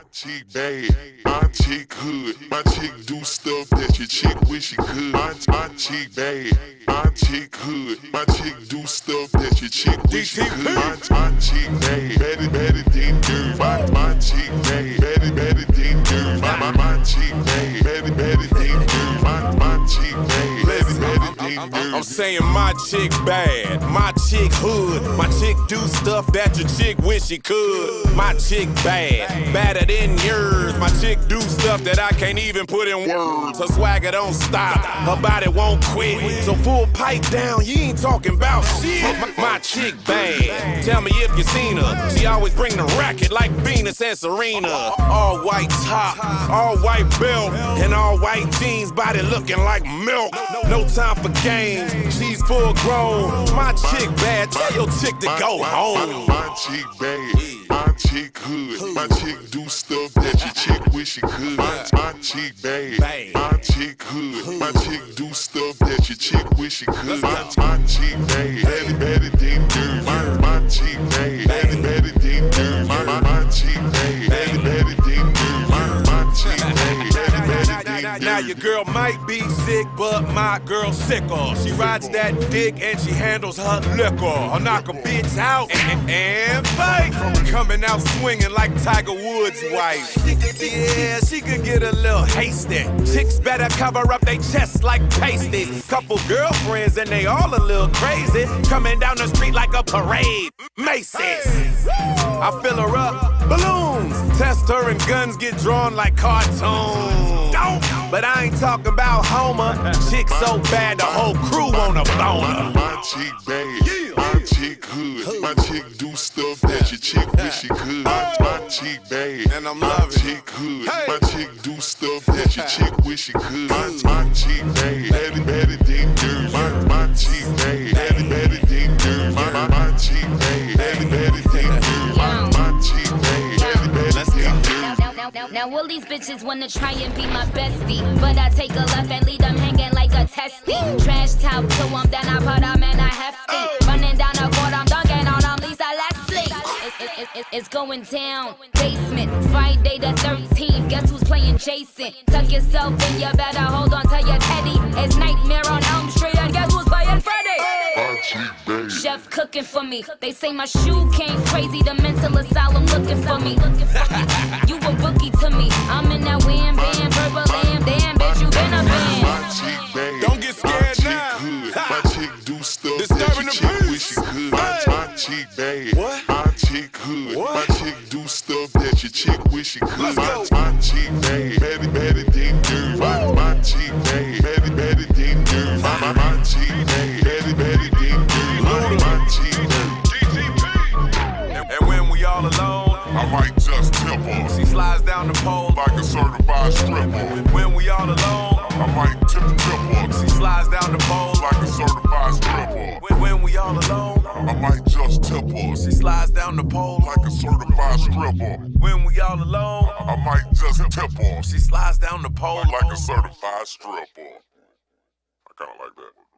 chick bad, my chick hood, my chick do stuff that your chick wish she could. My chick bad, my chick hood, my chick do stuff that your chick wish she could. My chick bad, better than dirt. My chick bad, better than dirt. My chick bad, better than dirt. My chick bad, better than dirt. I'm saying my chick bad, my chick hood, my chick do stuff that your chick wish she could. My chick bad, badder than yours. My chick do stuff that I can't even put in words. Her swagger don't stop, her body won't quit. So full pipe down, you ain't talking about shit. My chick bad, tell me if you seen her. She always bring the racket like Venus and Serena. All white top, all white belt, and all white jeans, body looking like milk. No time for games, she's full grown. My chick bad, tell your chick to go home. My chick bad, my chick hood, my chick do stuff that your chick wish she could. My chick bad, my chick hood, my chick do stuff that your chick wish she could. My chick bad, better than dirt. My chick bad, better than dirt. My chick bad, better than dirt. My chick bad, better than dirt. Now your girl might be sick, but my girl's sicker. She rides that dick and she handles her liquor. I'll knock a bitch out and fight. Coming out swinging like Tiger Woods' wife. Yeah, she could get a little hasty. Chicks better cover up they chests like pasties. Couple girlfriends and they all a little crazy. Coming down the street like a parade. Macy's. I fill her up, balloons. Test her and guns get drawn like cartoons. But I ain't talking about Homer. Chick so bad the whole crew wanna boner. My chick bad, my chick hood, my chick do stuff that your chick wish she could. My chick bad, and I'm my loving chick hood, my chick do stuff that your chick wish she could. My chick bad, better than dirt. My chick bad, better than dirt. My chick bad, better than dirt. My chick bad, better than dirt. Now all these bitches wanna try and be my bestie, but I take a left and leave them hanging like a testy. Trash talk to them, then I put them in a hefty. Running down the court, I'm dunking on them, Lisa Leslie. It's going down. Basement, Friday the 13th. Guess who's playing Jason? Tuck yourself in, you better hold on to your teddy. It's Nightmare on Elm Street, and guess who's playing Freddy? Chef cooking for me. They say my shoe came crazy. The mental asylum looking for me. You a rookie to me. I'm in that wham bam, verbal lamb. Damn, bitch, you been a band. Don't get scared now. My chick do stuff Disturbing that the your chick peace. wish she could. My chick bad, my chick hood, my chick do stuff that your chick wish she could. My chick bad, better than dirt. My chick bad, better than dirt. My chick bad, better than dirt. My chick bad. And when we all alone, I might just tip her she slides down the pole like a certified stripper. When we all alone, I might tip her she slides down the pole like a certified stripper. When we all alone, I might just tip her she slides down the pole like a certified stripper. When we all alone, I might just tip her she slides down the pole like a certified stripper. I kinda like that.